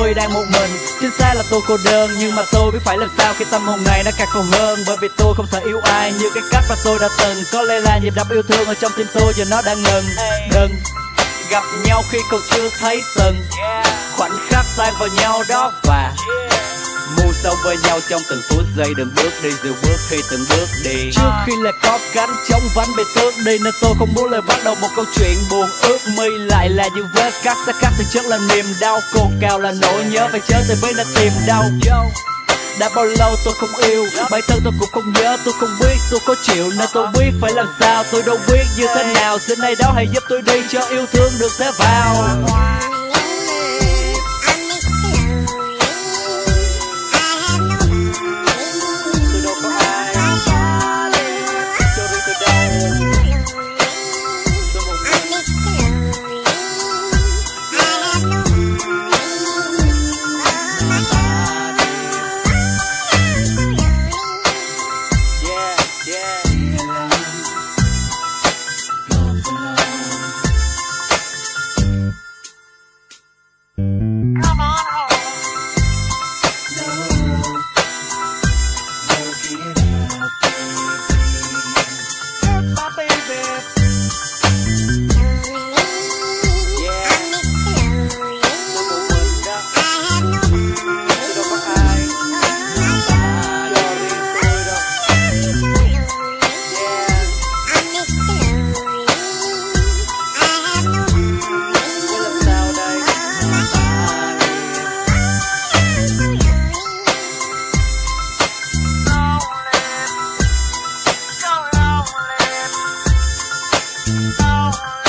tôi đang một mình. Chính xác là tôi cô đơn, nhưng mà tôi biết phải làm sao khi tâm hồn này nó càng khổ hơn. Bởi vì tôi không thể yêu ai như cái cách mà tôi đã từng. Có lẽ là nhịp đập yêu thương ở trong tim tôi giờ nó đang ngừng. Đừng gặp nhau khi còn chưa thấy từng khoảnh khắc tan vào nhau đó, và mù sâu với nhau trong từng phút giây. Đừng bước đi dù bước khi từng bước đi. Trước khi là có cánh chống vánh bị tước đi, nên tôi không muốn lời bắt đầu một câu chuyện buồn. Ước mi lại là những vết cắt, xa cách thực chất là niềm đau. Cồn cào là nỗi nhớ phải trở tới với nơi tìm đau. Đã bao lâu tôi không yêu, bản thân tôi cũng không nhớ. Tôi không biết tôi có chịu nên tôi biết phải làm sao. Tôi đâu biết như thế nào, xin ai đó hãy giúp tôi đi cho yêu thương được thế vào. So